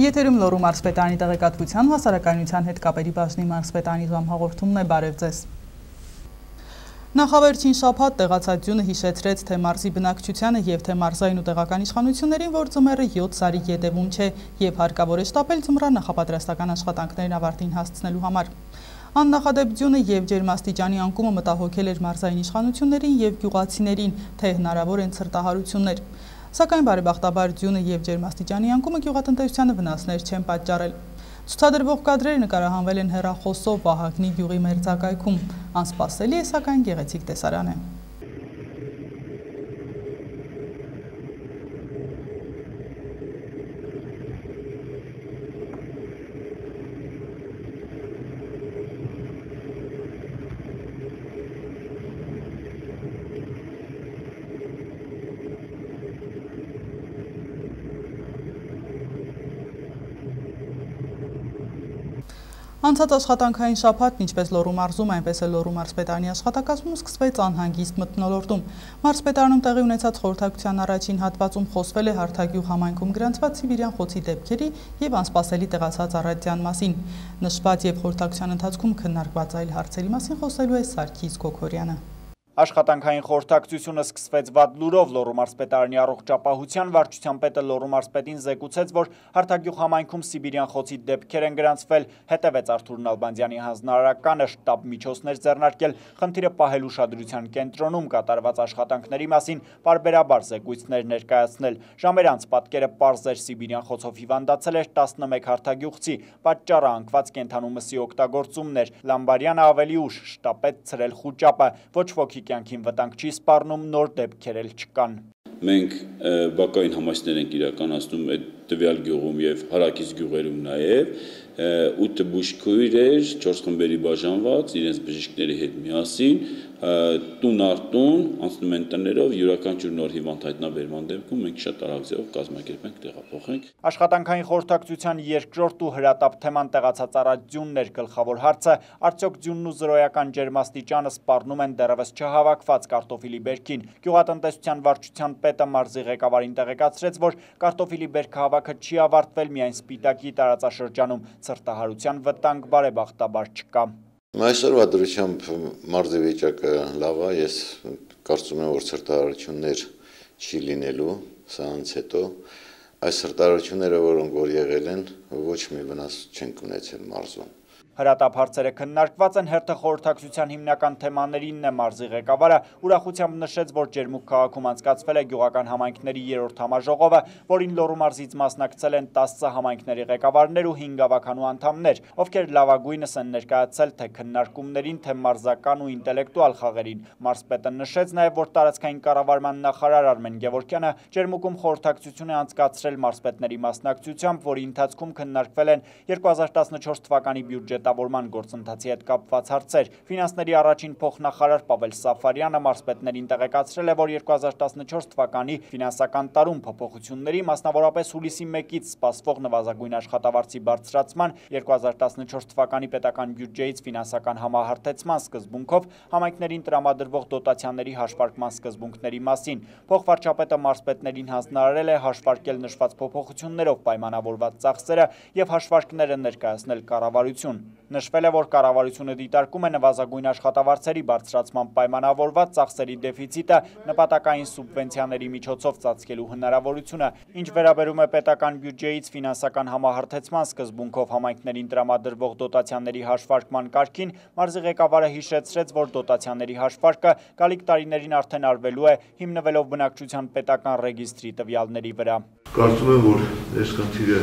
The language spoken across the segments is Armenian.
Եթերում Լոռու մարզպետարանի տեղեկատվության հասարակայնության հետ կապերի բաժնի մարզպետարանի ժամհաղորդումն է, բարև ձեզ։ Նախավերջին շաբաթ տեղացած ձյունը հիշեցրեց թե մարզի բնակչությանը եւ թե մարզային ու տեղական իշխանություններին, որ ձմեռը 7 սարի ետևում չէ եւ հարկավոր է շտապել ձմռան նախապատրաստական աշխատանքներին ավարտին հասցնելու համար։ Աննախադեպ ձյունը եւ ջերմաստիճանի անկումը մտահոգել էր մարզային իշխանություններին եւ գյուղացիներին, թե հնարավոր են ցրտահարություններ։ Սակայն բարեբախտաբար ձյունը եւ ջերմաստիճանի անկումը գյուղատնտեսությանը վնասներ չեն պատճառել։ Ցուցադրվող կադրերը նկարահանվել են հեռախոսով Վահագնի գյուղի մերձակայքում։ Անսպասելի է, սակայն գեղեցիկ տեսարան է։ Անցած աշխատանքային շաբաթն ինչպես Լոռու մարզում, այնպես էլ Լոռու մարզպետարանի աշխատակազմում սկսվեց անհանգիստ մթնոլորտում։ Մարզպետարանում տեղի ունեցած խորհրդակցության առաջին հատվածում խոսվել է Հարթագյուղ համայնքում գրանցված Սիբիրյան խոցի դեպքերի եւ անսպասելի տեղացած առատության մասին։ Նշված եւ խորհրդակցության ընթացքում քննարկված այլ հարցերի մասին խոսելու է Սարգիս Գոքորյանը։ Աշխատանքային խորհրդակցությունը սկսվեց վատ լուրով։ Լոռու մարզպետարանի առողջապահության վարչության պետը Լոռու մարզպետին զեկուցեց, որ Հարթագյուղ համայնքում Սիբիրյան խոցի դեպքեր են գրանցվել, հետևեց Արթուր Նալբանդյանի հանձնարարականը շտաբ միջոցներ ձեռնարկել խնդիրը պահել ուշադրության կենտրոնում, կատարված աշխատանքների մասին պարբերաբար զեկույցներ ներկայացնել։ Ժամեր անց պատկերը պարզ էր, Սիբիրյան խոցով հիվանդացել էր 11 հարթագյուղցի, պատճառը անկված կենդանու մսի օգտագործումն էր։ Լամբարյանը ավելի ուշ շտապեց ցրել խուճապը, ոչ ոքի կյանքին վտանգ չի սպառնում, նոր դեպքեր էլ չկան։ Մենք բակային համայնքներ ենք իրականացնում այդ տվյալ գյուղում եւ հարակից գյուղերում նաեւ 8 բուժքույրեր 4 խմբերի բաժանված իրենց բժիշկների հետ միասին տուն առ տուն անցնում են տներով յուրաքանչյուր նոր հիվանդ հայտնաբերման դեպքում մենք շատ արագ ձևով կազմակերպենք տեղափոխենք։ Աշխատանքային խորհրդակցության երկրորդ ու հրատապ թեման տեղացած առատ ձյունն էր։ Գլխավոր հարցը արդյոք ձյունն ու զրոյական ջերմաստիճանը սպառնում են դեռևս չհավաքված կարտոֆիլի բերքին։ Գյուղատնտեսության վարչության պետը մարզի ղեկավարին տեղեկացրեց, որ կարտոֆիլի բերքը հավաքը չի ավարտվել միայն Սպիտակի տարածաշրջանում, ցրտահարության վտանգ բարեբախտաբար չկա։ Այսօրվա դրությամբ մարզի վիճակը լավ է, ես կարծում եմ, որ ցրտահարություններ չի լինելու, սրանից հետո այս ցրտահարությունները, որոնք որ եղել են, ոչ մի վնաս չեն ունեցել մարզում։ Հրատապ հարցերը քննարկված են, հերթը խորհրդակցության հիմնական թեմաներինն է։ Մարզի ղեկավարը ուրախությամբ նշեց, որ Ջերմուկ քաղաքում անցկացվել է գյուղական համայնքների 3-րդ համաժողովը, որին Լոռու մարզից մասնակցել են 10 համայնքների ղեկավարներ ու 5 ավականու անդամներ, ովքեր լավագույնս են ներկայացել թե քննարկումներին, թե մարզական ու ինտելեկտուալ խաղերին։ Մարզպետը նշեց նաև, որ տարածքային կառավարման նախարար Արմեն Գևորգյանը Ջերմուկում խորհրդակցություն է անցկացրել մարզպետների մասնակցությամբ, որի ընթացքում քննարկվել են 2014 թվականի բյուջետավորման գործընթացի հետ կապված հարցեր։ Ֆինանսների առաջին փոխնախարար Պավել Սաֆարյանը մարզպետներին տեղեկացրել է, որ 2014 թվականի ֆինանսական տարում փոփոխությունների, մասնավորապես հուլիսի 1-ից սպասվող նվազագույն աշխատավարձի բարձրացման, 2014 թվականի պետական բյուջեից ֆինանսական համահարթեցման սկզբունքով համայնքներին տրամադրվող դոտացիաների հաշվարկման սկզբունքների մասին։ Փոխվարչապետը մարզպետներին հանձնարարել է հաշվարկել նշված փոփոխություններով պայմանավորված ծախսերը եւ հաշվարկները ներկայացնել կառավարություն։ Նշվել է, որ կառավարությունը դիտարկում է նվազագույն աշխատավարձերի բարձրացման պայմանավորված ծախսերի դեֆիցիտը նպատակային սուբվենցիաների միջոցով ծածկելու հնարավորությունը։ Ինչ վերաբերում է պետական բյուջեից ֆինանսական համահարթեցման սկզբունքով համայնքներին տրամադրվող դոտացիաների հաշվարկման կարգին, մարզի ղեկավարը հիշեցրեց, որ դոտացիաների հաշվարկը գալիք տարիներին արդեն արվելու է հիմնվելով բնակչության պետական ռեգիստրի տվյալների վրա։ Կարծում եմ, որ այս խնդիրը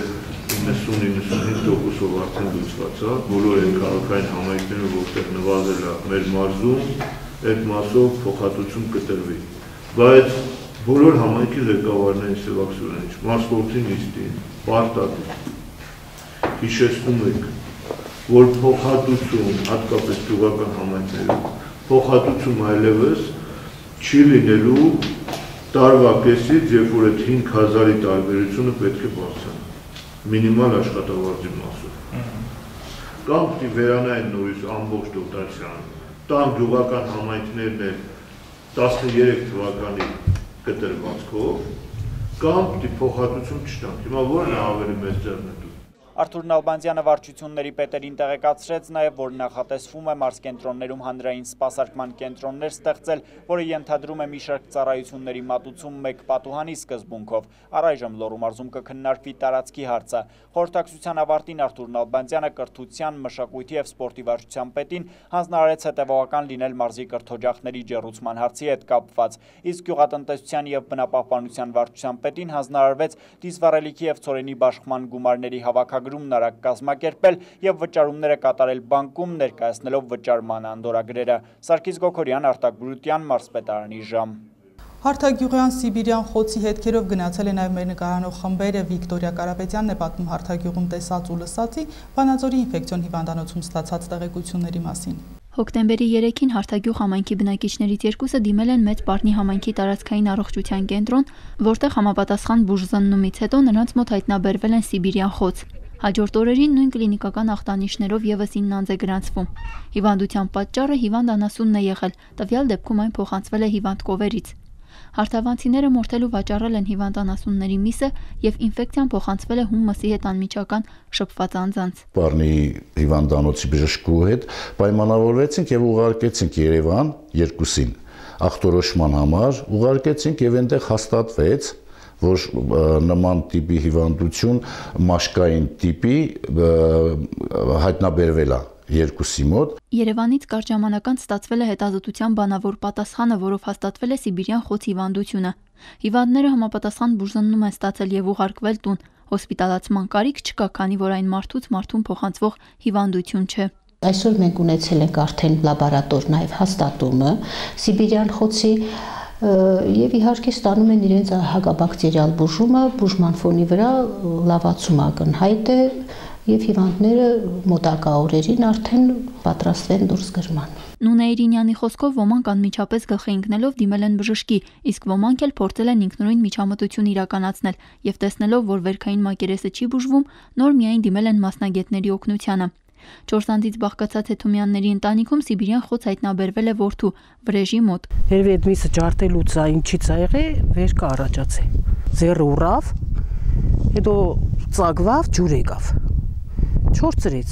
90-95%-ով արդեն լուծված է, բոլոր այն քաղաքային համայնքները, որտեղ նվազել է մեր մարզում, այդ մասով փոխհատուցում կտրվի։ Բայց բոլոր համայնքի ղեկավարներին Սևակսյանը, մարզպորտի նիստին, պարտադիր հիշեցնում եք, որ փոխհատուցում, հատկապես գյուղական համայնքներում, փոխհատուցում այլևս չի լինելու տարվա կեսից, երբ որ այդ 5000-ի տարբերությունը պետք է բարձրանա, մինիմալ աշխատավարձի մասով։ Կամ պիտի վերանային նորից ամբողջ դոտացիան, տան գյուղական համայնքներն էլ 13 թվականի կտրվածքով, կամ պիտի փոխհատուցում չտանք։ Հիմա որն է ավելի մեծ ձեռնտու։ Արթուր Նալբանդյանը վարչությունների պետերին տեղեկացրեց նաև, որ նախատեսվում է մարզկենտրոններում հանրային սպասարկման կենտրոններ ստեղծել, որը ենթադրում է մի շարք ծառայությունների մատուցում մեկ պատուհանի սկզբունքով։ Առայժմ Լոռու մարզում կքննարկվի տարածքի հարցը։ Խորհրդակցության ավարտին Արթուր Նալբանդյանը կրթության, մշակույթի և սպորտի վարչության պետին հանձնարարեց հետևողական լինել մարզի կրթօջախների ջեռուցման հարցի հետ կապված, իսկ գյուղատնտեսության և բնապահպանության վարչության պետին հանձնարարվեց դիզվառելիքի և ցորենի բաշխման գումարների հավաքագրումն արագ կազմակերպել և վճարումները կատարել բանկում, ներկայացնելով վճարման անդորագրերը։ Սարգիս Գոքորյան, Արտակ Բրուտյան, մարզպետարանի ժամ։ Հարթագյուղյան Սիբիրյան խոցի հետքերով գնացել է նաև մեր նկարանող խմբերը։ Վիկտորիա Կարապետյանն է պատմում Հարթագյուղում տեսած ու լսածի Վանաձորի ինֆեկցիոն հիվանդանոցում ստացած տեղեկությունների մասին։ Հոկտեմբերի 3-ին Հարթագյուղ համայնքի բնակիչներից երկուսը դիմել են Մեծ Պարտնի համայնքի տարածքային առողջության կենտրոն, որտեղ համապատասխան բուժզննումից հետո նրանց մոտ հայտնաբերվել են Սիբիրյան խոց։ Հաջորդ օրերին նույն կլինիկական ախտանիշներով եւս 9 անձ է գրանցվում։ Հիվանդության պատճառը հիվանդ անասունն է եղել, տվյալ դեպքում այն փոխանցվել է հիվանդ կովերից։ Հարթավանցիները մորթել ու վաճառել են հիվանդ անասունների միսը եւ ինֆեկցիան փոխանցվել է հումսի հետ անմիջական շփված անձանց։ Պարնի հիվանդանոցի բժշկու հետ պայմանավորվեցինք եւ ուղարկեցինք Երևան երկուսին ախտորոշման համար, ուղարկեցինք եւ այնտեղ հաստատվեց, որ նման տիպի հիվանդություն մաշկային տիպի հայտնաբերվել է երկուսի մոտ։ Երևանից կարճ ժամանակ անց ստացվել է հետազոտության բանավոր պատասխանը, որով հաստատվել է Սիբիրյան խոց հիվանդությունը։ Հիվանդները համապատասխան բուժզննում են ստացել եւ ուղարկվել տուն։ Հոսպիտալացման կարիք չկա, քանի որ այն մարդուց մարդուն փոխանցվող հիվանդություն չէ։ Այսօր մենք ունեցել ենք արդեն լաբորատոր նաև հաստատումը Սիբիրյան խոցի եւ իհարկե ստանում են իրենց հակաբակտերիալ բուժումը, բուժման ֆոնի վրա լավացում ակնհայտ է եւ հիվանդները մոտակա օրերին արդեն պատրաստվեն դուրս գրման։ Նունե Իրինյանի խոսքով ոմանք անմիջապես գլխի ընկնելով դիմել են բժշկի, իսկ ոմանք էլ փորձել են ինքնուրույն միջամտություն իրականացնել եւ տեսնելով, որ վերքային մակերեսը չի բուժվում, նոր միայն դիմել են մասնագետների օգնությանը։ 4 անձից բաղկացած Թեթումյանների ընտանիքում Սիբիրյան խոց հայտնաբերվել է որդու վրեժի մոտ։ Երևի այդ միսը ջարդելուց է, ինչից է եղել, վեր կա առաջացել։ Ձեռը ուռավ, հետո ծագվավ, ջուր եկավ։ 4 ծրից։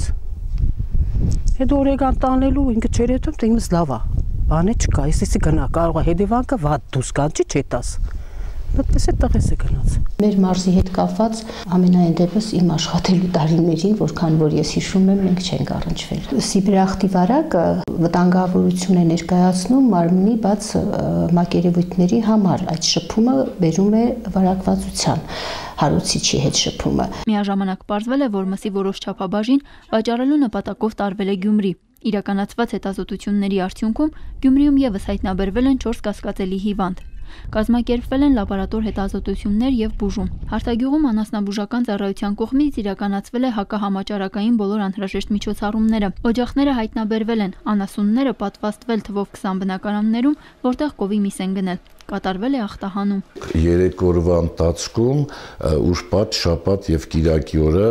Հետո օրեգան տանելու ինքը չեր հետում, թե իմս լավ է։ Բանը չկա, այսպեսի գնա, կարող է հետևանքը վատ դուրս գան, չի տաս։ Այդպես է տղես է գնաց։ Մեր մարզի հետ կապված ամենայն դեպս իմ աշխատելու տարիներին, որքան որ ես հիշում եմ, մենք չենք առնչվել։ Սիբիրախտի վարակը վտանգավորություն է ներկայացնում մարմնի բաց մակերևույթների համար։ Այդ շփումը բերում է վարակվածության, հարուցիչի հետ շփումը։ Միաժամանակ պարզվել է, որ մսի որոշ չափաբաժին վաճառելու նպատակով տարվել է Գյումրի։ Իրականացված հետազոտությունների արդյունքում Գյումրիում եւս հայտնաբերվել են 4 կասկածելի հիվանդ։ Կազմակերպվել են լաբորատոր հետազոտություններ եւ բուժում։ Հարթագյուղում անասնաբուժական ծառայության կողմից իրականացվել է հակահամաճարակային բոլոր անհրաժեշտ միջոցառումները։ Օջախները հայտնաբերվել են, անասունները պատվաստվել թվով 20 բնակարաններում, որտեղ կովի միս են գնել։ Կատարվել է ախտահանում։ 3 օրվա ընթացքում ուրբաթ, շաբաթ եւ կիրակի օրը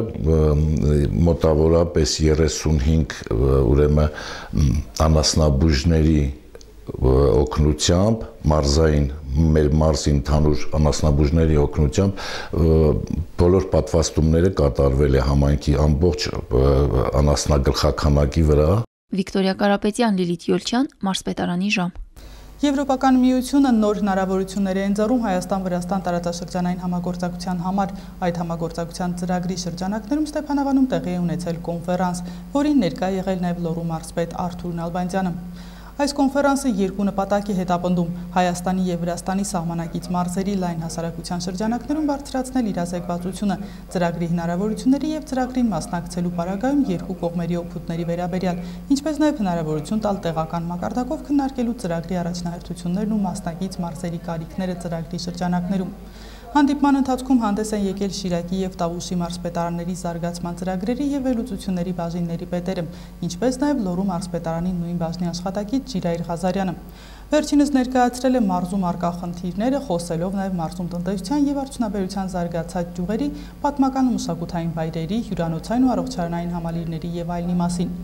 մոտավորապես 35 ուրեմն անասնաբուժների օգնությամբ մարզային մեր մարզի ընդհանուր անասնաբուժների օգնությամբ բոլոր պատվաստումները կատարվել է համայնքի ամբողջ անասնագլխաքանակի վրա։ Վիկտորիա Կարապետյան, Լիլիթ Յոլչյան, մարզպետարանի ժամ։ Եվրոպական միությունը նոր հնարավորություններ է ընձեռում Հայաստան-Վրաստան տարածաշրջանային համագործակցության համար։ Այդ համագործակցության ծրագրի շրջանակներում Ստեփանավանում տեղի է ունեցել կոնֆերանս, որին ներկա եղել նաև Լոռու մարզպետ Արթուր Նալբանդյանը։ Այս կոնֆերանսը երկու նպատակ է հետապնդում Հայաստանի և Վրաստանի սահմանակից մարզերի լայն հասարակության շրջանակներում բարձրացնել իրազեկվածությունը, ծրագրի հնարավորությունների և ծրագրին մասնակցելու պարագայում երկու կողմերի օգուտների վերաբերյալ, ինչպես նաև հնարավորություն տալ տեղական մակարդակով քննարկելու ծրագրի առաջնահերթություններն ու մասնակից մարզերի կարիքները ծրագրի շրջանակներում։ Հանդիպման ընթացքում հանդես են եկել Շիրակի և Տավուշի մարզպետարանների զարգացման ծրագրերի և վերլուծությունների բաժինների պետերը, ինչպես նաև Լոռու մարզպետարանի նույն բաժնի աշխատակից Ջիրայր Ղազարյանը։ Վերջինս ներկայացրել է մարզում առկա խնդիրները, խոսելով նաև մարզում տնտեսության և արդյունաբերության զարգացած ճյուղերի, պատմական ու մշակութային վայրերի, հյուրանոցային ու առողջարանային համալիրների և այլնի մասին։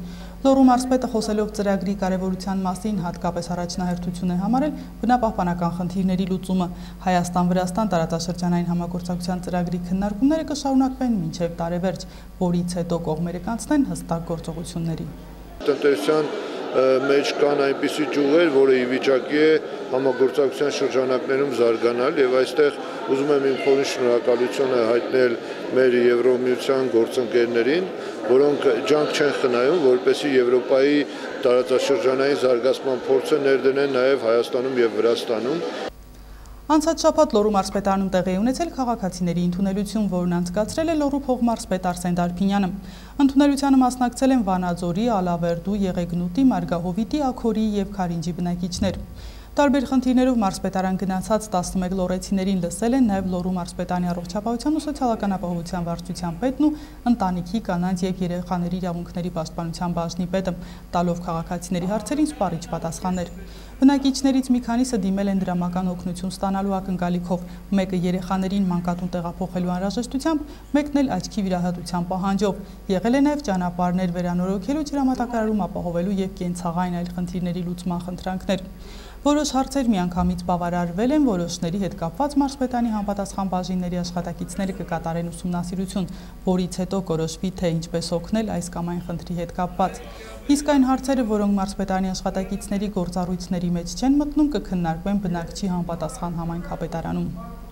Լոռու մարզպետը խոսելով ծրագրի կարևորության մասին հատկապես առաջնահերթություն է համարել բնապահպանական խնդիրների լուծումը։ Հայաստան-Վրաստան տարածաշրջանային համագործակցության ծրագրի քննարկումները կշարունակվեն մինչև տարեվերջ, որից հետո կողմերը կանցնեն հստակ գործողությունների։ Տնտեսության մեջ կան այնպիսի ճյուղեր, որը ի վիճակի է համագործակցության շրջանակներում զարգանալ եւ այստեղ ուզում եմ իմ խորին շնորհակալությունը հայտնել մեր Եվրոմիության գործընկերներին, որոնք ջանք չեն խնայում, որպեսզի Եվրոպայի տարածաշրջանային զարգացման փորձը ներդնեն նաեւ Հայաստանում եւ Վրաստանում։ Անցած շաբաթ Լոռու մարզպետարանում տեղի ունեցել քաղաքացիների ընդունելություն, որն անցկացրել է Լոռու փոխմարզպետ Արսեն Դարփինյանը։ Ընդունելությանը մասնակցել են Վանաձորի, Ալավերդու, Եղեգնուտի, Մարգահովիտի, Աքորի եւ Քարինջի բնակիչներ։ Տարբեր խնդիրներով մարզպետարան գնացած 11 լոռեցիներին լսել են նաև Լոռու մարզպետանի առողջապահության ու սոցիալական ապահովության վարչության պետն ու ընտանիքի, կանանց եւ երեխաների իրավունքների պաշտպանության բաժնի պետը, տալով քաղաքացիների հարցերին սպառիչ պատասխաններ։ Բնակիչներից մի քանիսը դիմել են դրամական օգնություն ստանալու ակնկալիքով, մեկը երեխաներին մանկատուն տեղափոխելու անհրաժեշտությամբ, մեկն էլ աչքի վիրահատության պահանջով։ Եղել է նաև ճանապարհներ վերանորոգելու, ջրամատակարարում ապահովելու եւ կենցաղային այլ խնդիրների լուծման խնդրանքներ։ Որոշ հարցեր միանգամից բավարարվել են, որոշների հետ կապված մարզպետանի համապատասխան բաժինների աշխատակիցները կկատարեն ուսումնասիրություն, որից հետո կորոշվի, թե ինչպես օգնել այս կամ այն խնդրի հետ կապված։ Իսկ այն հարցերը, որոնք մարզպետանի աշխատակիցների գործառույթների մեջ չեն մտնում, կքննարկվեն բնակչի համապատասխան համայնքապետարանում։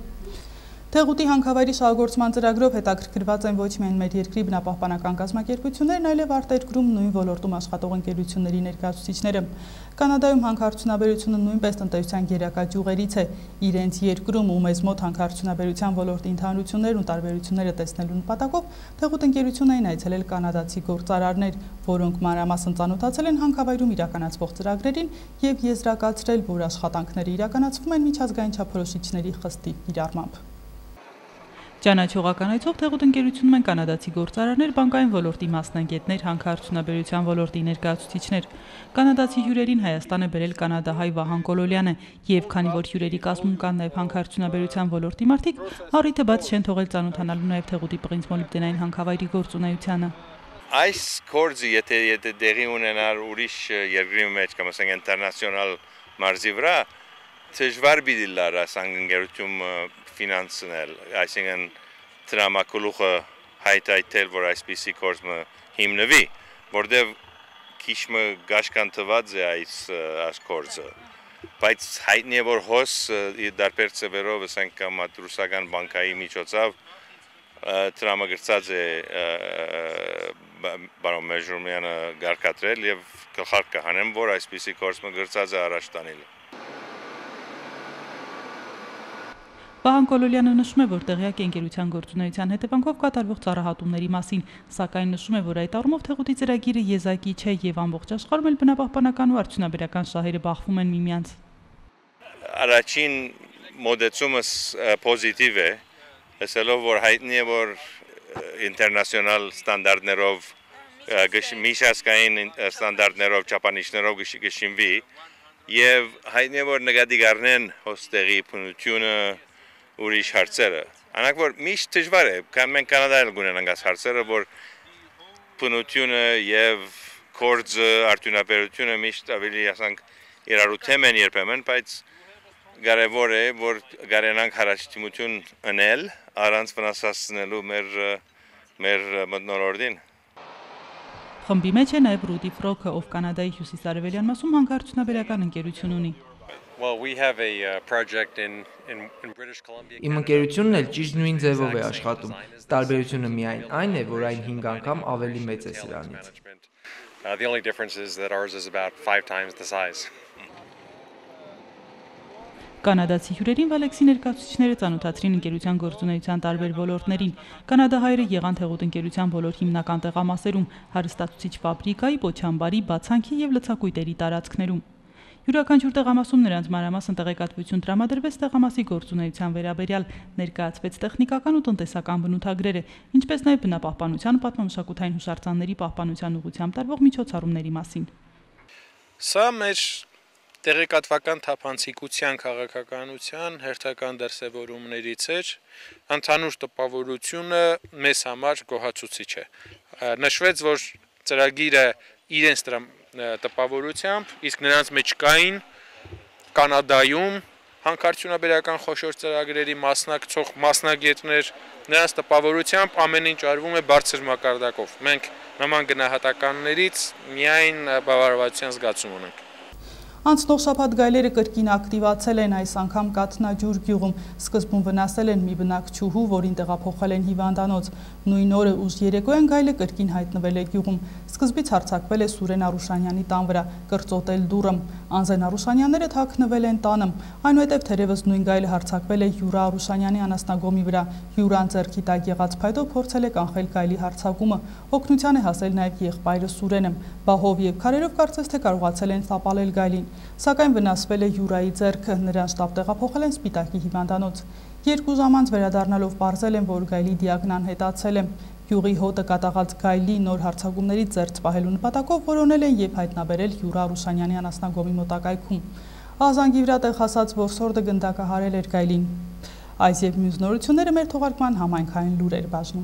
Թեղուտի հանքավայրի շահագործման ծրագրով հետաքրքրված են ոչ միայն մեր երկրի բնապահպանական կազմակերպություններն, այլև արտերկրում նույն ոլորտում աշխատող ընկերությունների ներկայացուցիչները։ Կանադայում հանքարդյունաբերությունը նույնպես տնտեսության գերակա ճյուղերից է։ Իրենց երկրում ու մեզ մոտ հանքարդյունաբերության ոլորտի ընդհանրություններն ու տարբերությունները տեսնելու նպատակով Թեղուտ ընկերությունն այն այցելել կանադացի գործարարներ, որոնք մանրամասն ծանոթացել են հանքավայրում իրականացվող ծրագրերին եւ եզրակացրել, որ աշխատանքները իրականացվում են միջազգային չափորոշիչների խստի կիրառմամբ։ Ճանաչողական այցով Թեղուտ ընկերությունում են կանադացի գործարարներ, բանկային ոլորտի մասնագետներ, հանքարդյունաբերության ոլորտի ներկայացուցիչներ։ Կանադացի հյուրերին Հայաստան է բերել կանադահայ Վահան Կոլոլյանը, եւ քանի որ հյուրերի կազմում կան նաեւ հանքարդյունաբերության ոլորտի մարդիկ, առիթը բաց չեն թողել ծանոթանալու նաեւ Թեղուտի պղինձ մոլիբդենային հանքավայրի գործունեությանը։ Այս կորձը եթե դեղի ունենար ուրիշ երկրի մեջ, կամ ասենք ինտերնացիոնալ մարզի վրա, դժվար պիտի լար ասանգերություն ֆինանսնել, այսինքն դրամակոլուխը հայտայտել, որ այսպիսի կորձը հիմնվի, որտեղ քիչը գաշկանտված է այս կորձը, բայց հայտնի է, որ հոս դարբեր ծևերով, ասենք կամ ռուսական բանկայի միջոցով դրամագրծած է բարոն Մեժումյանը գարկատրել եւ գլխարկ կհանեմ, որ այսպիսի կորձը գրծած է առաջ տանել։ Վահան Կոլոլյանը նշում է, որ տեղյակ է ընկերության գործունեության հետևանքով կատարվող ծառահատումների մասին, սակայն նշում է, որ այդ առումով Թեղուտի ծրագիրը եզակի չէ եւ ամբողջ աշխարհում էլ բնապահպանական ու արդյունաբերական շահերը բախվում են միմյանց։ Առաջին մոդեցումս պոզիտիվ է, ասելով, որ հայտնի է, որ ինտերնացիոնալ ստանդարտներով, միջազգային ստանդարտներով, չափանիշներով գշինվի եւ հայտնի է, որ նկատի կառնեն հոստեղի բնությունը ուրիշ հարցերը։ Անակ որ միշտ դժվար է, մենք Կանադայում ունենք այս հարցերը, որ բնությունը եւ կորձը, արդյունաբերությունը միշտ ավելի ասենք իրարութեմ են երբեմն, բայց կարևոր է, որ կարենանք հարաճտիմություն անել առանց վնասացնելու մեր մթնոլորտին։ Խմբի մեջ է նաև Ռուդի Ֆրոքը, ով Կանադայի հյուսիսարևելյան մասում հանքարդյունաբերական ընկերություն ունի։ Իմ ընկերությունն էլ ճիշտ նույն ձևով է աշխատում։ Տարբերությունը միայն այն է, որ այն 5 անգամ ավելի մեծ է սրանից։ Կանադացի հյուրերին Վալեքսի ներկայացուցիչները ծանոթացրին ընկերության գործունեության տարբեր ոլորտներին։ Կանադահայերը եղան Թեղուտ ընկերության բոլոր հիմնական տեղամասերում, հարստացուցիչ ֆաբրիկայի, պոչամբարի, բացանքի եւ լցակույտերի տարածքներում։ Յուրաքանչյուր տեղամասում նրանց մանրամասն տեղեկատվություն տրամադրվեց տեղամասի գործունեության վերաբերյալ, ներկայացվեց տեխնիկական ու տնտեսական բնութագրերը, ինչպես նաեւ բնապահպանության, պատմամշակութային հուշարձանների պահպանության ուղղությամբ տարվող միջոցառումների մասին։ Սա մեր տեղեկատվական թափանցիկության քաղաքականության հերթական դրսևորումներից էր, ընդհանուր տպավորությունը մեզ համար գոհացուցիչ է։ Նշվեց, որ ծրագիրը իրենց տպավորությամբ, իսկ նրանց մեջ կային Կանադայում հանքարդյունաբերական խոշոր ծրագրերի մասնակցող մասնագետներ, նրանց տպավորությամբ ամեն ինչ արվում է բարձր մակարդակով։ Մենք նման գնահատականներից միայն բավարարվածության զգացում ունենք։ Անցնող շաբաթ գայլերը կրկին ակտիվացել են, այս անգամ Կաթնաջուր գյուղում, սկզբում վնասել են մի բնակչուհու, որին տեղափոխել են հիվանդանոց։ Նույն օրը ուշ երեկոյան գայլը կրկին հայտնվել է գյուղում։ Սկզբից հարձակվել է Սուրեն Արուշանյանի տան վրա, կրծոտել դուռը։ Անզեն Արուշանյանները թաքնվել են տանը։ Այնուհետև թերևս նույն գայլը հարձակվել է Յուրա Արուշանյանի անասնագոմի վրա։ Յուրան ձեռքի տակ եղած փայտով փորձել է կանխել գայլի հարձակումը։ Օգնության է հասել նաև եղբայրը Սուրենը։ Բահով և քարերով կարծես թե կարողացել են տապալել գայլին։ Սակայն վնասվել է Յուրայի ձեռքը, նրան շտապ տեղափոխել են Սպիտակի հիվանդանոց։ 2 ժամ անց վերադառնալով պարզել են, որ գայլի դիագնոզն անհետացել է։ Յուղի հոտը կատաղած գայլի նոր հարձակումներից զերծ պահելու նպատակով որոնել են և հայտնաբերել Յուրա Արուշանյանի անասնագոմի մոտակայքում։ Ահազանգի վրա տեղ հասած որսորդը գնդակահարել էր գայլին։ Այս և մյուս նորությունները մեր թողարկման համայնքային լուրեր բաժնում։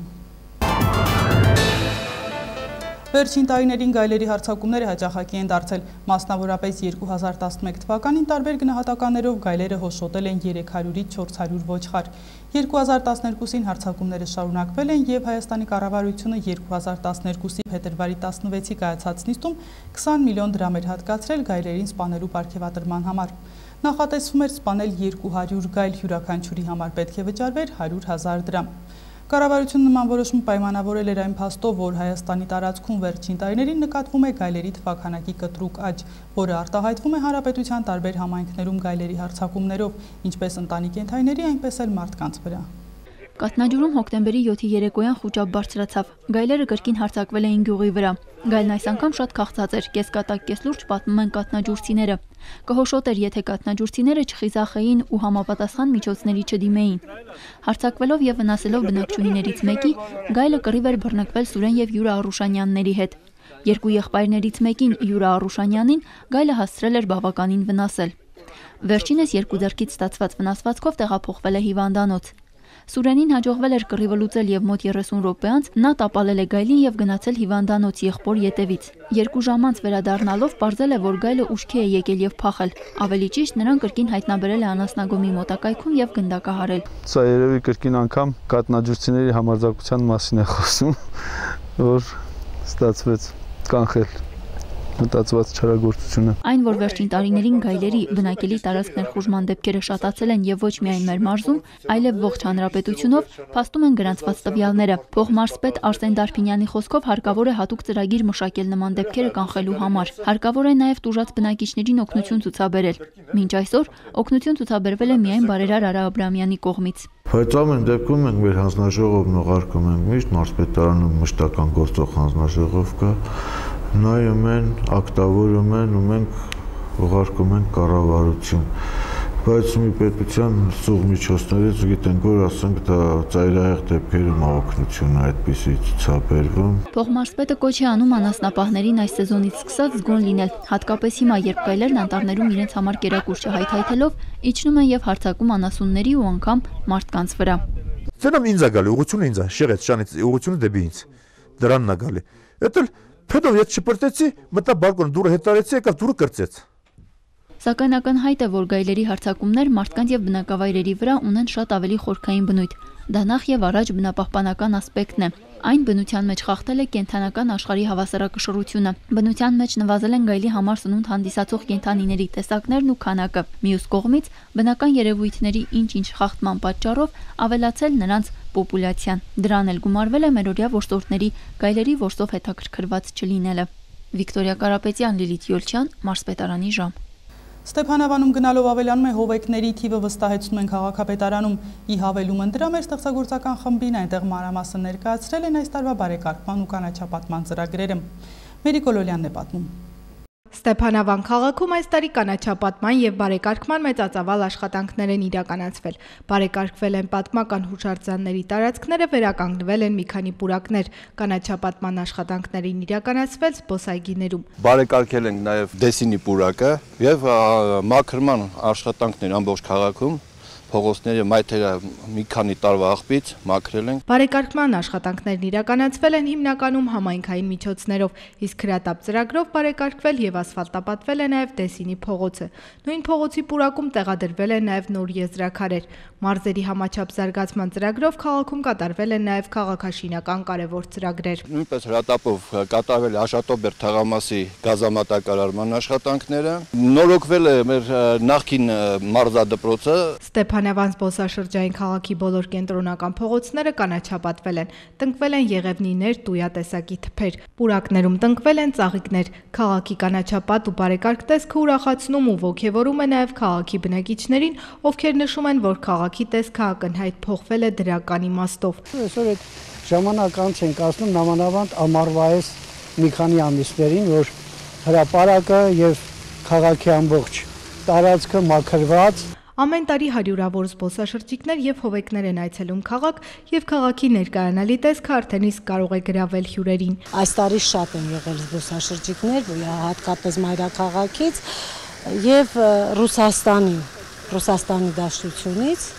Վերջին տարիներին գայլերի հարձակումները հաճախակի են դարձել, մասնավորապես 2011 թվականին տարբեր գնահատականներով գայլերը հոշոտել են 300-ից 400 ոչխար։ 2012-ին հարձակումները շարունակվել են և Հայաստանի կառավարությունը 2012-ի փետրվարի 16-ի կայացած նիստում 20 միլիոն դրամ էր հատկացրել գայլերին սպանելու պարգևատրման համար։ Նախատեսվում էր սպանել 200 գայլ, յուրաքանչյուրի համար պետք է վճարվեր 100,000 դրամ։ Կառավարությունը նման որոշում պայմանավորել էր այն փաստով, որ Հայաստանի տարածքում վերջին տարիներին նկատվում է գայլերի թվաքանակի կտրուկ աճ, որը արտահայտվում է հանրապետության տարբեր համայնքներում գայլերի հարձակումներով, ինչպես ընտանի կենդանիների, այնպես էլ մարդկանց վրա։ Կաթնաջուրում հոկտեմբերի 7-ի երեկոյան խուճապ բարձրացավ։ Գայլերը կրկին հարձակվել էին գյուղի վրա։ Գայլն այս անգամ շատ քաղցած էր, կեսկատակ կեսլուրջ պատմում են կաթնաջուրցիները։ Կհոշոտ էր, եթե կաթնաջուրցիները չխիզախեին ու համապատասխան միջոցների չդիմեին։ Հարձակվելով և վնասելով բնակչուհիներից մեկի, գայլը կռիվ էր բռնկվել Սուրեն և Յուրա Արուշանյանների հետ։ Երկու եղբայրներից մեկին, Յուրա Արուշանյանին, գայլը հասցրել էր բավականին վնասել։ Վերջինս երկու ձեռքից ստացված վնասվածքով տեղափոխվել է հիվանդանոց։ Սուրենին հաջողվել էր կռիվը լուծել և մոտ 30 րոպե անց նա տապալել է գայլին և գնացել հիվանդանոց եղբոր ետևից։ 2 ժամ անց վերադառնալով պարզել է, որ գայլը ուշքի է եկել և փախել։ Ավելի ճիշտ, նրան կրկին հայտնաբերել է անասնագոմի մոտակայքում և գնդակահարել։ Սա երևի կրկին անգամ կաթնաջուրցիների համարձակության մասին է խոսում, որ ստացվեց կանխել մտածված չարագործությունը։ Այն, որ վերջին տարիներին գայլերի բնակելի տարածք ներխուժման դեպքերը շատացել են և ոչ միայն մեր մարզում, այլև ողջ հանրապետությունով, փաստում են գրանցված տվյալները։ Փոխմարզպետ Արսեն Դարփինյանի խոսքով հարկավոր է հատուկ ծրագիր մշակել նման դեպքերը կանխելու համար։ Հարկավոր է նաև տուժած բնակիչներին օգնություն ցուցաբերել։ Մինչ այսօր օգնություն ցուցաբերվել է միայն բարերար Արա Աբրամյանի կողմից։ Բայց ամեն դեպքում մենք մեր հանձնաժողովն ուղարկում ենք միշտ մարզպետարանում մշտական գործող հանձնաժողով կա, նայում են, ակտավորում են ու մենք ուղարկում ենք կառավարություն։ Բայց մի պետության սուղ միջոցներից գիտենք, որ ասենք դա ծայրահեղ դեպքերում օգնություն այդպիսի ցուցաբերվում։ Փոխմարզպետը կոչ է անում անասնապահներին այս սեզոնից սկսած զգոն լինել, հատկապես հիմա, երբ գայլերն անտառներում իրենց համար կերակուր չհայթայթելով իջնում են և հարձակում անասունների ու անգամ մարդկանց վրա։ Ծենամ ինձ է գալի, ուղղությունը ինձ է, շեղեց շանից, ուղղությունը դեպի ինձ։ Դրանն է գալի։ Էդ Հետո ես չպրտեցի, մտա բալկոն դուռը հետարեցի, եկավ դուռը կրծեց։ Սակայն ակնհայտ է, որ գայլերի հարձակումներ մարդկանց և բնակավայրերի վրա ունեն շատ ավելի խորքային բնույթ։ Դա նախ և առաջ բնապահպանական ասպեկտն է։ Այն բնության մեջ խախտել է կենդանական աշխարհի հավասարակշռությունը։ Բնության մեջ նվազել են գայլի համար սնունդ հանդիսացող կենդանիների տեսակներն ու քանակը։ Մյուս կողմից, բնական երևույթների ինչ-ինչ խախտման պատճառով ավելացել նրանց պոպուլյացիան։ Դրան էլ գումարվել է մերօրյա որսորդների գայլերի որսով հետաքրքրված չլինելը։ Վիկտորիա Կարապետյան, Լիլիթ Յոլչյան, Մարզպետարանի ժամ։ Ստեփանավանում գնալով ավելանում է հովեկների թիվը, վստահեցնում են քաղաքապետարանում։ Ի հավելումն դրա մեր ստեղծագործական խմբին այնտեղ մանրամասն ներկայացրել են այս տարվա բարեկարգման ու կանաչապատման ծրագրերը։ Մերիկ Օլոլյանն է պատմում։ Ստեփանավան քաղաքում այս տարի կանաչապատման և բարեկարգման մեծածավալ աշխատանքներ են իրականացվել։ Բարեկարգվել են պատմական հուշարձանների տարածքները, վերականգնվել են մի քանի պուրակներ։ Կանաչապատման աշխատանքներին իրականացվել զբոսայգիներում։ Բարեկարգել ենք նաև Դեսինի պուրակը և մաքրման աշխատանքներ ամբողջ քաղաքում փողոցները մայթերը մի քանի տարվա աղբից մաքրել ենք։ Բարեկարգման աշխատանքներն իրականացվել են հիմնականում համայնքային միջոցներով, իսկ հրատապ ծրագրով բարեկարգվել եւ ասֆալտապատվել է նաեւ Դեսինի փողոցը։ Նույն փողոցի պուրակում տեղադրվել են նաեւ նոր եզրաքարեր։ Մարզերի համաչափ զարգացման ծրագրով քաղաքում կատարվել են նաեւ քաղաքաշինական կարևոր ծրագրեր։ Նույնպես հրատապով կատարվել է Աշատոբեր թաղամասի գազամատակարարման աշխատանքները։ Նորոգվել է մեր նախկին մարզադպրոցը։ Ստեփանավան զբոսաշրջային քաղաքի բոլոր կենտրոնական փողոցները կանաչապատվել են, տնկվել են եղևնիներ, տույատեսակի թփեր, պուրակներում տնկվել են ծաղիկներ։ Քաղաքի կանաչապատ ու բարեկարգ տեսքը ուրախացնում ու ոգևորում է նաև քաղաքի բնակիչներին, ովքեր նշում են, որ քաղաքի տեսքը ակնհայտ փոխվել է դրական իմաստով։ Այսօր այդ ժամանակ անց ենք ասում նամանավանդ ամառվա այս մի քանի ամիսներին, որ հրապարակը եւ քաղաքի ամբողջ տարածքը մաքրված։ Ամեն տարի հարյուրավոր զբոսաշրջիկներ եւ հովեկներ են այցելում քաղաք եւ քաղաքի ներկայանալի տեսքը արդեն իսկ կարող է գրավել հյուրերին։ Այս տարի շատ են եղել զբոսաշրջիկներ, հատկապես մայրաքաղաքից եւ Ռուսաստանի դաշտությունից։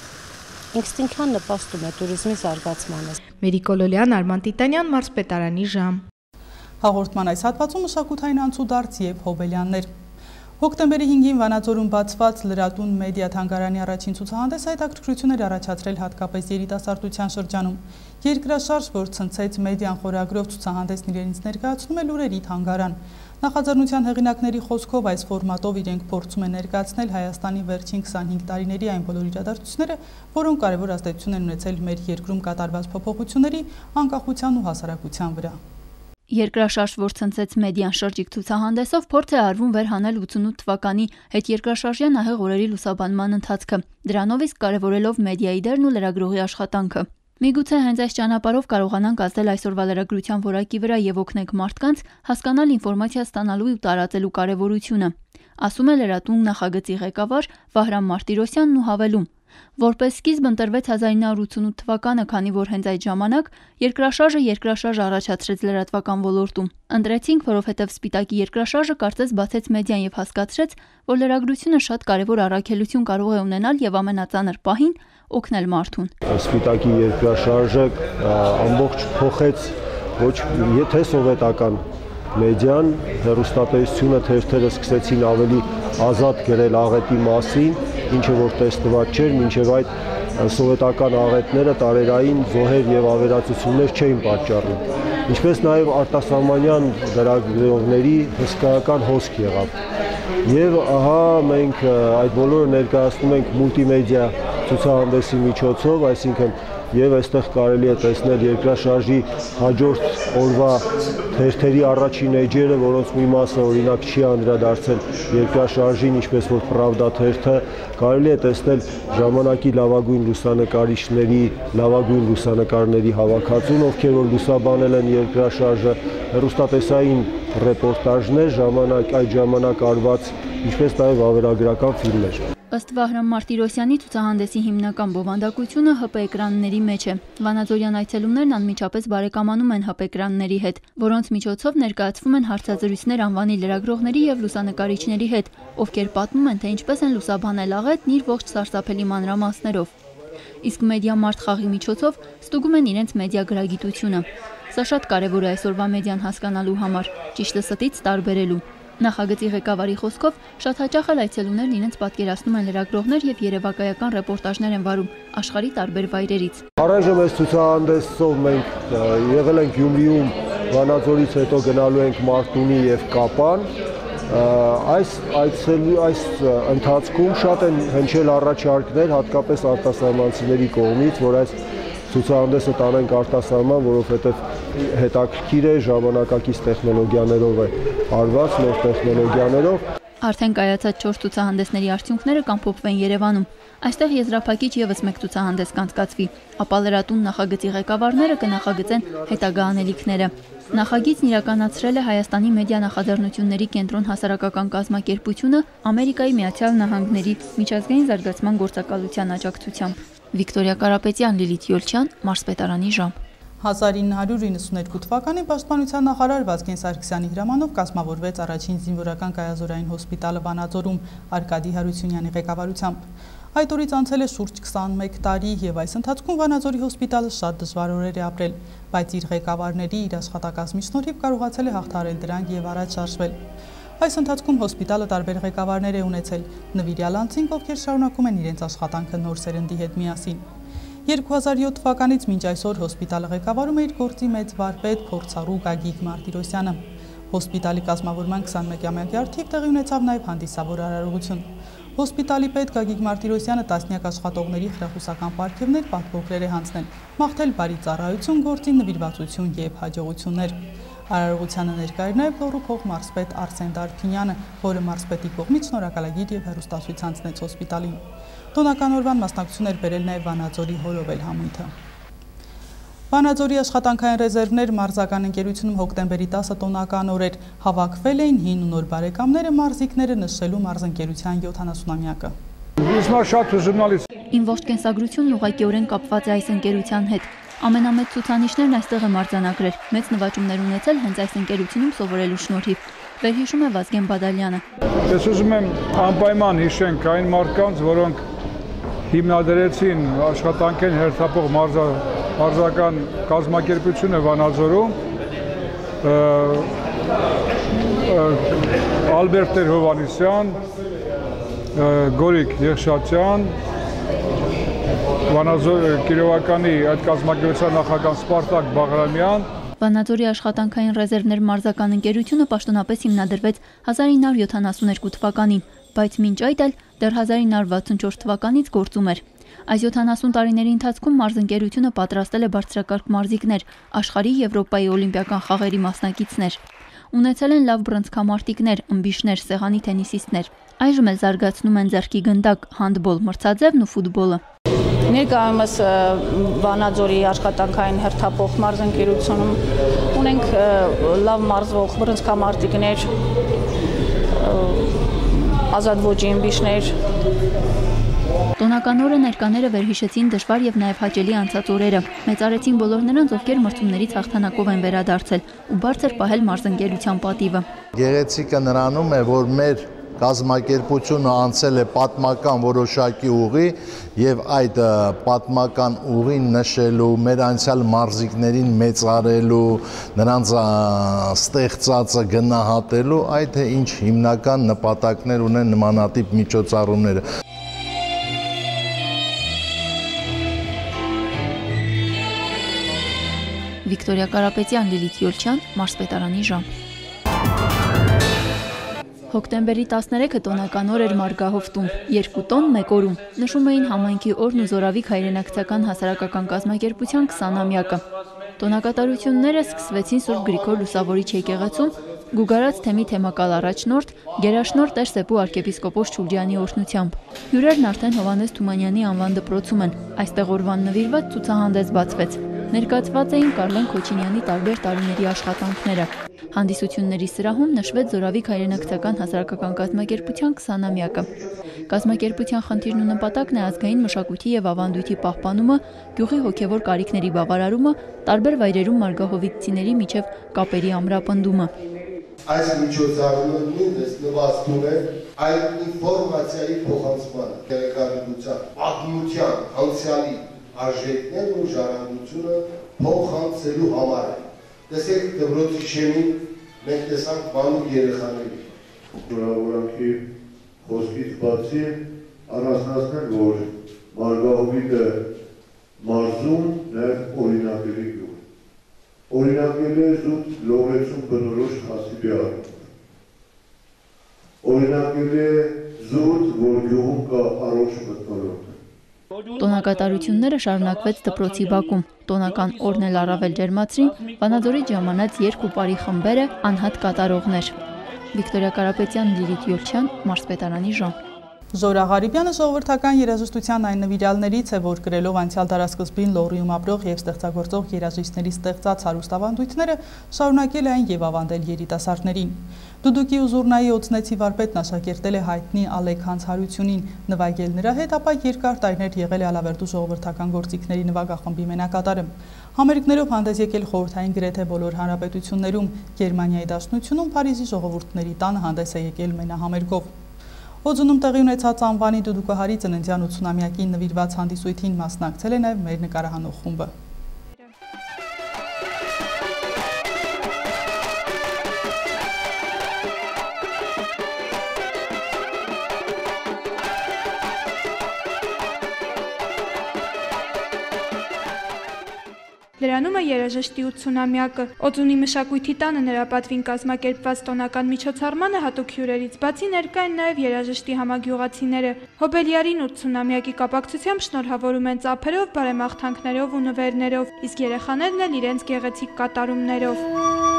Ինքնին նպաստում է туриզմի զարգացմանը։ Մերիկոլոլյան, Արման Տիտանյան, Մարզպետարանի ժամ։ Հաղորդման այս հատվածում մշակութային անցուդարձ եւ հոբելյաններ։ Հոկտեմբերի 5-ին Վանաձորում բացված լրատուն մեդիա թանգարանի առաջին ցուցահանդեսը հետաքրքրություն էր առաջացրել հատկապես երիտասարդության շրջանում։ Երկրաշարժ, որ ցնցեց մեդիան խորագրով ցուցահանդեսն իրենից ներկայացնում է լուրերի թանգարան։ Նախաձեռնության հեղինակների խոսքով այս ֆորմատով իրենք փորձում են ներկայացնել Հայաստանի վերջին 25 տարիների այն բոլոր իրադարձությունները, որոնք կարևոր ազդեցություն են ունեցել մեր երկրում կատարված փոփոխությունների, անկախության ու հասարակության վրա։ Երկրաշարժ, որ ցնցեց մեդիան շրջիկ ցուցահանդեսով, փորձ է արվում վերհանել 88 թվականի հետերկրաշարժյան ահեղ օրերի լուսաբանման ընթացքը, դրանով իսկ կարևորելով մեդիայի դերն ու լրագրողի աշխատանքը։ Միգուցե հենց այս ճանապարհով կարողանանք ազդել այսօրվա լրագրության որակի վրա եւ օգնենք մարդկանց հասկանալ ինֆորմացիա ստանալու ու տարածելու կարևորությունը, ասում է լրատուն նախագծի ղեկավար Վահրամ Մարտիրոսյանն ու հավելում. Որպես սկիզբ ընտրվեց 1988 թվականը, քանի որ հենց այդ ժամանակ երկրաշարժ առաջացրեց լրատվական ոլորտում։ Ընտրեցինք, որովհետև Սպիտակի երկրաշարժը կարծես բացեց մեդիան եւ հասկացրեց, որ լրագրությունը շատ կարևոր առաքելություն կարող է ունենալ եւ ամենածանր պահին օգնել մարդուն։ Սպիտակի երկրաշարժը ամբողջ փոխեց ոչ եթե սովետական մեդիան, հեռուստատեսությունը, թերթերը սկսեցին ավելի ազատ գրել աղետի մասին, ինչը որ տեսնված չէր, մինչև այդ սովետական աղետները տարերային զոհեր եւ ավերածություններ չէին պատճառում։ Ինչպես նաեւ արտասահմանյան լրագրողների հսկայական հոսք եղավ։ Եվ ահա մենք այդ բոլորը ներկայացնում ենք մուլտիմեդիա ցուցահանդեսի միջոցով, այսինքն եւ այստեղ կարելի է տեսնել երկրաշարժի հաջորդ օրվա թերթերի առաջին էջերը, որոնց մի մասը օրինակ չի անդրադարձել երկրաշարժին, ինչպես որ Պրավդա թերթը, կարելի է տեսնել ժամանակի լավագույն լուսանկարիչների, լավագույն լուսանկարների հավաքածուն, ովքեր որ լուսաբանել են երկրաշարժը, հեռուստատեսային ռեպորտաժներ, այդ ժամանակ արված, ինչպես նաեւ վավերագրական ֆիլմեր։ Ըստ Վահրամ Մարտիրոսյանի ցուցահանդեսի հիմնական բովանդակությունը ՀՊ էկրանների մեջ է։ Վանաձորյան այցելումներն անմիջապես բարեկամանում են ՀՊ էկրանների հետ, որոնց միջոցով ներկայացվում են հարցազրույցներ անվանի լրագրողների եւ լուսանկարիչների հետ, ովքեր պատմում են, թե ինչպես են լուսաբանել աղետն իր ողջ սարսափելի մանրամասներով։ Իսկ մեդիամարտ խաղի միջոցով ստուգում են իրենց մեդիա գրագիտությունը։ Սա շատ կարևոր է այսօրվա մեդիան հասկանալու համար, ճիշտը ստից տարբերելու։ Նախագծի ղեկավարի խոսքով շատ հաճախ էլ այցելուներն իրենց պատկերացնում են լրագրողներ եւ երևակայական ռեպորտաժներ են վարում աշխարհի տարբեր վայրերից։ Առայժմ այս ցուցահանդեսով մենք եղել ենք Գյումրիում, Վանաձորից հետո գնալու ենք Մարտունի եւ Կապան։ Այս ընթացքում շատ են հնչել առաջարկներ, հատկապես արտասահմանցիների կողմից, որ այս ցուցահանդեսը տանենք արտասահման, որովհետև հետաքրքիր է, ժամանակակից տեխնոլոգիաներով է արված, նոր տեխնոլոգիաներով։ Արդեն կայացած 4 ցուցահանդեսների արդյունքները կամփոփվեն Երևանում։ Այստեղ եզրափակիչ եւս մեկ ցուցահանդես կանցկացվի, ապա լրատուն նախագծի ղեկավարները կնախագծեն հետագա անելիքները։ Նախագիծն իրականացրել է Հայաստանի մեդիա նախաձեռնությունների կենտրոն հասարակական կազմակերպությունը Ամերիկայի Միացյալ Նահանգների միջազգային զարգացման գործակալության աջակցությամբ։ Վիկտորիա Կարապետյան, Լիլիթ Յոլչյան, Մարզպետարանի ժամ։ 1992 թվականին Պաշտպանության նախարար Վազգեն Սարգսյանի հրամանով կազմավորվեց առաջին զինվորական կայազորային հոսպիտալը Վանաձորում Արկադի Հարությունյանի ղեկավարությամբ։ Այդ օրից անցել է շուրջ 21 տարի եւ այս ընթացքում Վանաձորի հոսպիտալը շատ դժվար օրեր է ապրել, բայց իր ղեկավարների, իր աշխատակազմի շնորհիվ կարողացել է հաղթահարել դրանք եւ առաջ շարժվել։ Այս ընթացքում հոսպիտալը տարբեր ղեկավարներ է ունեցել, նվիրյալ անձինք, ովքեր շարունակում են իրենց աշխատանքը նոր սերնդի հետ միասին։ 2007 թվականից մինչ այսօր հոսպիտալը ղեկավարում է իր գործի մեծ վարպետ, փորձառու Գագիկ Մարտիրոսյանը։ Հոսպիտալի կազմավորման 21-ամյակի առթիվ տեղի ունեցավ նաև հանդիսավոր արարողություն։ Հոսպիտալի պետ Գագիկ Մարտիրոսյանը տասնյակ աշխատողների խրախուսական պարգևներ, պատվոգրեր է հանձնել, մաղթել բարի ծառայություն, գործի նվիրվածություն եւ հաջողություններ։ Արարողությանը ներկա էր նաև Լոռու փոխմարզպետ Արսեն Դարփինյանը, որը մարզպետի կողմից շնորհակալագիր եւ հեռուստացույց հանձնեց հոսպիտալին։ Տոնական օրվան մասնակցություն էր բերել նաև Վանաձորի Հորովել համույթը։ Վանաձորի աշխատանքային ռեզերվներ մարզական ընկերությունում հոկտեմբերի 10-ը տոնական օր էր, հավաքվել էին հին ու նոր բարեկամները մարզիկները նշելու մարզընկերության 70-ամյակը։ Իմ ողջ կենսագրությունն ուղղակիորեն կապված է այս ընկերության հետ։ Ամենամեծ ցուցանիշներն այստեղ եմ արձանագրել, մեծ նվաճումներ ունեցել հենց այս ընկերությունում սովորելու շնորհիվ։ Վերհիշում է Վազգեն Բադալյանը։ Ես ուզում եմ անպայման հիշենք այն մարդկանց, որոնք հիմնադրեցին աշխատանքային հերթապող մարզական կազմակերպությունը Վանաձորում, Ալբերտ Տեր-Հովհաննիսյան, Գորիկ Եղշատյան, Վանաձոր Կիրովականի այդ կազմակերպության նախագահ Սպարտակ Բաղրամյան։ Վանաձորի աշխատանքային ռեզերվներ մարզական ընկերությունը պաշտոնապես հիմնադրվեց 1972 թվականին, բայց մինչ այդ էլ դեռ 1964 թվականից գործում էր։ Այս 70 տարիների ընթացքում մարզընկերությունը պատրաստել է բարձրակարգ մարզիկներ, աշխարհի Եվրոպայի օլիմպիական խաղերի մասնակիցներ։ Ունեցել են լավ բռնցքամարտիկներ, ըմբիշներ, սեղանի թենիսիստներ։ Այժմ էլ զարգացնում են ձեռքի գնդակ, հանդբոլ, մրցաձևն ու ֆուտբոլը։ Ներկայումս Վանաձորի աշխատանքային հերթապող մարզընկերությունում ունենք լավ մարզվող բռնցքամարտիկներ, ազատ ոճի ըմբիշներ։ Տոնական օրը ներկաները վերհիշեցին դժվար եւ նաեւ հաճելի անցած օրերը։ Մեծարեցին բոլոր նրանց, ովքեր մրցումներից հաղթանակով են վերադարձել ու բարձր պահել մարզընկերության պատիվը։ Գեղեցիկը նրանում է, որ մեր կազմակերպությունը անցել է պատմական որոշակի ուղի եւ այդ պատմական ուղին նշելու, մեր անցյալ մարզիկներին մեծարելու, նրանց ստեղծածը գնահատելու, այդ ինչ հիմնական նպատակներ ունեն նմանատիպ միջոցառումները։ Վիկտորիա Կարապետյան, Լիլիթ Յոլչյան, Մարզպետարանի ժամ։ Հոկտեմբերի 13-ը տոնական օր էր Մարգահովտում, 2 տոն 1 օրում, նշում էին համայնքի օրն ու Զորավիք հայրենակցական հասարակական կազմակերպության 20-ամյակը։ Տոնակատարությունները սկսվեցին Սուրբ Գրիգոր Լուսավորիչ եկեղեցում, Գուգարած թեմի թեմակալ առաջնորդ, գերաշնորհ Տեր Սեփու arczepiskopos Չուրջյանի օրհնությամբ։ Հյուրերն արդեն Հովհաննես Թումանյանի անվան դպրոցում են, այստեղ օրվան նվիրված ցուցահանդես բացվեց։ Ներկայացված էին Կարլեն Քոչինյանի տարբեր տարիների աշխատանքները։ Հանդիսությունների սրահում նշվեց Զորավիք հայրենակցական հասարակական կազմակերպության 20-ամյակը։ Կազմակերպության խնդիրն ու նպատակն է ազգային մշակույթի եւ ավանդույթի պահպանումը, գյուղի հոգեվոր կարիքների բավարարումը, տարբեր վայրերում մարգահովիցցիների միջև կապերի ամրապնդումը։ Այս միջոցառումը նույնպես նպաստում է այդ ինֆորմացիայի փոխանցմանը, տեղեկատվության, պատմության, անցյալի արժեքներն ու ժառանգությունը փոխանցելու համար է։ Տեսեք դպրոցի շեմին մենք տեսանք մանուկ երեխաների։ Շնորհավորանքի խոսքից բացի առանձնացնել, որ Մարգահովիտը մարզում նաև օրինակելի գյուղ։ Օրինակել է զուտ լողեցում բնորոշ հասիպի առում։ Օրինակել է զուտ, որ գյուղում կա առողջ մթնոլորտ։ Տոնակատարությունները շարունակվեց դպրոցի բակում։ Տոնական օրն էլ առավել ջերմացրին Վանաձորից ժամանած 2 պարի խմբերը, անհատ կատարողներ։ Վիկտորիա Կարապետյան, Լիլիթ Յոլչյան, Մարզպետարանի ժամ։ Զորա Ղարիբյանը ժողովրդական երաժշտության այն նվիրյալներից է, որ գրելով անցյալ դարասկզբին Լոռիում ապրող եւ ստեղծագործող երաժիշտների ստեղծած հարուստ ավանդույթները շարունակել այն եւ ավանդել երիտասարդներին։ Դուդուկի ու Զուռնայի օծնեցի վարպետն աշակերտել է հայտնի Ալեկ Հանցարությունին, նվագել նրա հետ, ապա երկար տարիներ եղել է Ալավերդու ժողովրդական գործիքների նվագախմբի մենակատարը։ Համերգներով հանդես եկել խորհրդային գրեթե բոլոր հանրապետություններում, Գերմանիայի Դաշնությունում, Փարիզի ժողովուրդների տանը հանդես է եկել մենահամերգով։ Օձունում տեղի ունեցած անվանի դուդուկահարի ծննդյան 80-ամյակին նվիրված հանդիսույթին մասնակցել է նաև մեր նկարահանող խումբը։ Լրանում է երաժշտի 80-ամյակը։ Օձունի մշակույթի տանը նրա պատվին կազմակերպված տոնական միջոցառմանը հատուկ հյուրերից բացի ներկա են նաև երաժշտի համագյուղացիները։ Հոբելյարին 80-ամյակի կապակցությամբ շնորհավորում են ծափերով, բարեմաղթանքներով ու նվերներով, իսկ երեխաներն էլ իրենց գեղեցիկ կատարումներով։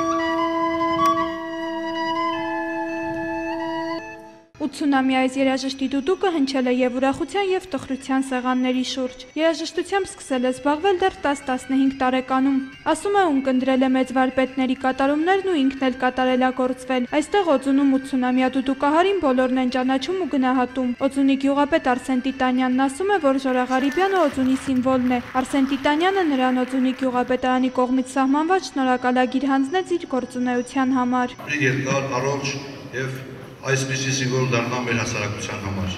80-ամյա այս երաժշտի դուդուկը հնչել է և ուրախության և տխրության սեղանների շուրջ։ Երաժշտությամբ սկսել է զբաղվել դեռ 10-15 տարեկանում։ Ասում է ունկնդրել է մեծ վարպետների կատարումներն ու ինքն էլ կատարելագործվել։ Այստեղ Օձունում 80-ամյա դուդուկահարին բոլորն են ճանաչում ու գնահատում։ Օձունի գյուղապետ Արսեն Տիտանյանն ասում է, որ Ժորա Ղարիբյանը Օձունի սիմվոլն է։ Արսեն Տիտանյանը նրան Օձունի գյուղապետարանի կողմից սահմանված շնորհակալագիր հանձնեց իր գործունեության համար։ Երկար առողջ եւ այսպիսի սիմվոլ դառնա մեր հասարակության համար։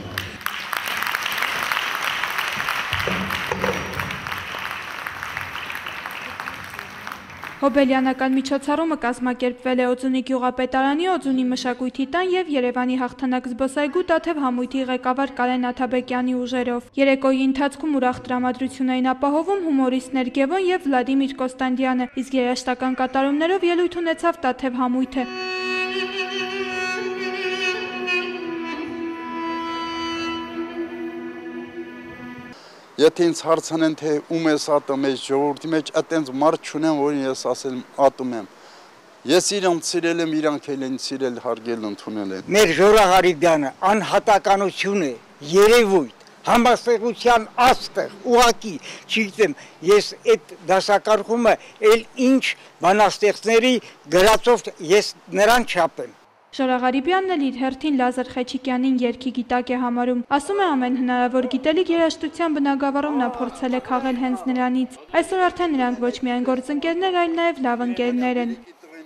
Հոբելյանական միջոցառումը կազմակերպվել է Օձունի գյուղապետարանի, Օձունի մշակույթի տան և Երևանի հաղթանակ զբոսայգու Տաթև համույթի ղեկավար Կարեն Աթաբեկյանի ուժերով։ Երեկոյի ընթացքում ուրախ տրամադրություն էին ապահովում հումորիստներ Գևոն և Վլադիմիր Կոստանդյանը, իսկ երաժշտական կատարումներով ելույթ ունեցավ Տաթև համույթը։ Եթե ինձ հարցնեն, թե ում ես ատում ես ժողովրդի մեջ, այտենց մարդ չունեմ, որին ես ասել ատում եմ։ Ես իրանք սիրել եմ, իրանք էլ են սիրել, հարգել, ընդունել են։ Մեր Ժորա Ղարիբյանը անհատականություն է, երևույթ, համաստեղության աստղ, ուղղակի, չգիտեմ, ես այդ դասակարգումը էլ ինչ բանաստեղծների գրածով ես նրան չապեմ։ Ժորա Ղարիբյանն էլ իր հերթին Լազար Խեչիկյանին երգի գիտակ է համարում։ Ասում է ամեն հնարավոր գիտելիք երաժշտության բնագավառում նա փորձել է քաղել հենց նրանից։ Այսօր արդեն նրանք ոչ միայն գործընկերներ, այլ նաև լավ ընկերներ են։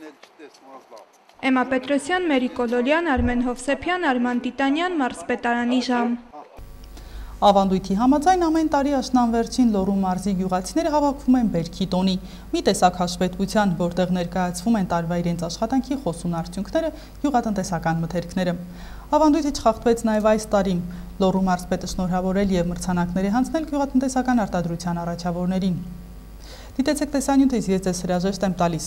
Էմա Պետրոսյան, Մերի Կոլոլյան, Արմեն Հովսեփյան, Արման Տիտանյան, Մարզպետարանի ժամ։ Ավանդույթի համաձայն ամեն տարի աշնանվերջին Լոռու մարզի գյուղացիները հավաքվում են բերքի տոնի, մի տեսակ հաշվետվության, որտեղ ներկայացվում են տարվա իրենց աշխատանքի խոսուն արդյունքները, գյուղատնտեսական մթերքները։ Ավանդույթը չխախտվեց նաև այս տարի։ Լոռու մարզպետը շնորհավորել և մրցանակներ է հանձնել գյուղատնտեսական արտադրության առաջավորներին։ Դիտեցեք տեսանյութից, ես ձեզ հրաժեշտ եմ տալիս։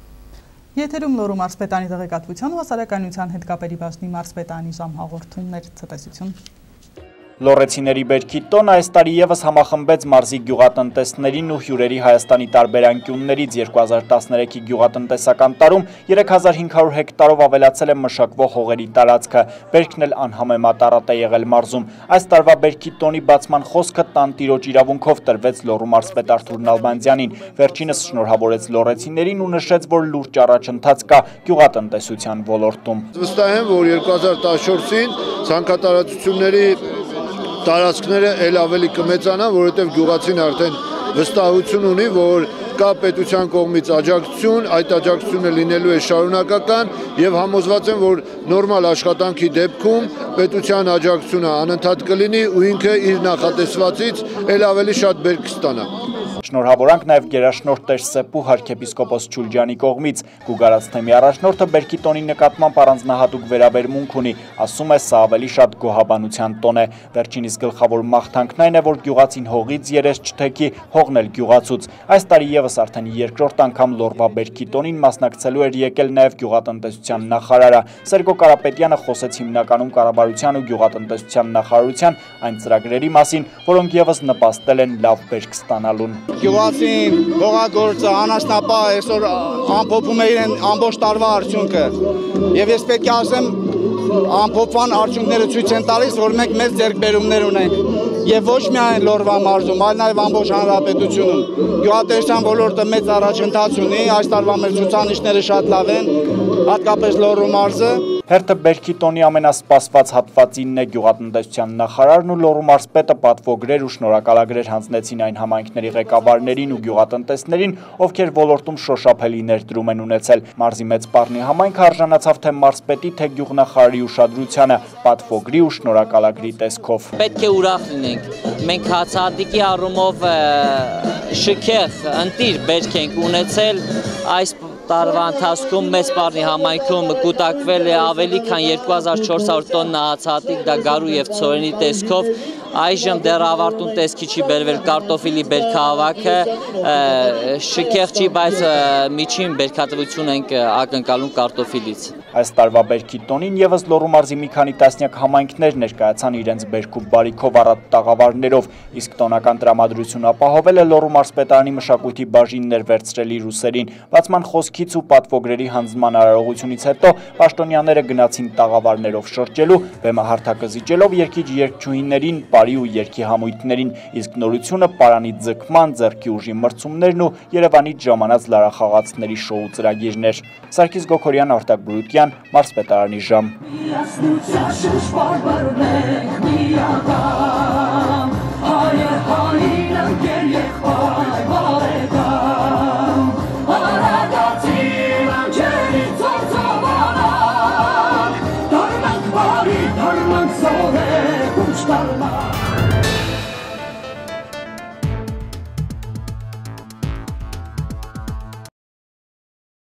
Եթերում Լոռու մարզպետանի տեղեկատվության ու հասարակայնության հետ կապերի բաժնի մարզպետանի ժամ հաղորդումներ, ցտեսություն։ Լոռեցիների բերքի տոնը այս տարի ևս համախմբեց մարզի գյուղատնտեսներին ու հյուրերի Հայաստանի տարբեր անկյուններից 2013-ի գյուղատնտեսական տարում 3500 հեկտարով ավելացել է մշակվող հողերի տարածքը, բերքն էլ անհամեմատ առատ է եղել մարզում։ Այս տարվա բերքի տոնի բացման խոսքը տանտիրոջ իրավունքով տրվեց Լոռու մարզպետ Արթուր Նալբանդյանին, վերջինս շնորհավորեց լոռեցիներին ու նշեց, որ լուրջ առաջընթաց կա գյուղատնտեսության ոլորտում։ Վստահ եմ, որ 2014-ին ցանկատարածությունների տարածքները էլ ավելի կմեծանան, որովհետև գյուղացին արդեն վստահություն ունի, որ կա պետության կողմից աջակցություն, այդ աջակցությունը լինելու է շարունակական եւ համոզված եմ, որ նորմալ աշխատանքի դեպքում պետության աջակցությունը անընդհատ կլինի ու ինքը իր նախատեսվածից էլ ավելի շատ բերք կստանա։ Շնորհավորանք նաև գերաշնորհ Տեր Սեպու Հարքեպիսկոպոս Չուլջյանի կողմից։ Գուգարաց թեմի առաջնորդը բերքի տոնի նկատմամբ առանձնահատուկ վերաբերմունք ունի, ասում է սա ավելի շատ գոհաբանության տոն է։ Վերջինիս գլխավոր մաղթանքն այն է, որ գյուղացին հողից երես չթեքի, հողն էլ գյուղացուց։ Այս տարի ևս արդեն երկրորդ անգամ Լոռվա բերքի տոնին մասնակցելու էր եկել նաև գյուղատնտեսության նախարարը։ Սերգո Կարապետյանը խոսեց հիմնականում կառավարության ու գյուղատնտեսության նախարարության այն ծրագրերի մասին, որոնք ևս նպաստել են լավ բերք ստանալուն։ Գյուղացին, հողագործը, անասնապահը այսօր ամփոփում է իրեն ամբողջ տարվա արդյունքը։ Եվ ես պետք է ասեմ, ամփոփման արդյունքները ցույց են տալիս, որ մենք մեծ ձեռքբերումներ ունենք։ Եվ ոչ միայն Լոռվա մարզում, այլ նաև ամբողջ հանրապետությունում։ Գյուղատնտեսության ոլորտը մեծ առաջընթաց ունի, այս տարվա մեր ցուցանիշները շատ լավ են, հատկապես Լոռու մարզը։ Հերթը բերքի տոնի ամենասպասված հատվածինն է գյուղատնտեսության նախարարն ու Լոռու մարզպետը պատվոգրեր ու շնորհակալագրեր հանձնեցին այն համայնքների ղեկավարներին ու գյուղատնտեսներին, ովքեր ոլորտում շոշափելի ներդրում են ունեցել։ Մարզի Մեծ Պառնի համայնքը արժանացավ թե մարզպետի, թե գյուղնախարարի ուշադրությանը, պատվոգրի ու շնորհակալագրի տեսքով։ Պետք է ուրախ լինենք։ Մենք հացահատիկի առումով շքեղ, ընտիր բերք ենք ունեցել այս տարվա ընթացքում Մեծ Պառնի համայնքում կուտակվել է ավելի քան 2400 տոննա հացահատիկ, դա գարու եւ ցորենի տեսքով։ Այժմ դեռ ավարտուն տեսքի չի բերվել կարտոֆիլի բերքահավաքը, շքեղ չի, բայց միջին բերքատվություն ենք ակնկալում կարտոֆիլից։ Այս տարվա բերքի տոնին եւս Լոռու մարզի մի քանի տասնյակ համայնքներ ներկայացան իրենց բերք ու բարիքով առատ տաղավարներով, իսկ տոնական տրամադրություն ապահովել է Լոռու մարզպետարանի մշակույթի բաժիններ վերցրել իր ուսերին։ Բացման խոսքից ու պատվոգրերի հանձնման արարողությունից հետո պաշտոնյաները գնացին տաղավարներով շրջելու, բեմը հարթակը զիջելով երգիչ երգչուհիներին, բարի ու երգի համույթներին, իսկ նորությունը պարանի ձգման, ձեռքի ուժի մրցումներն ու Երևանից ժամանած լարախաղացների շոու ծրագիրներ։ Սարգիս Գոքորյան, Արտակ Բրուտյան, մարզպետարանի ժամ։ Հայեր հային ընկեր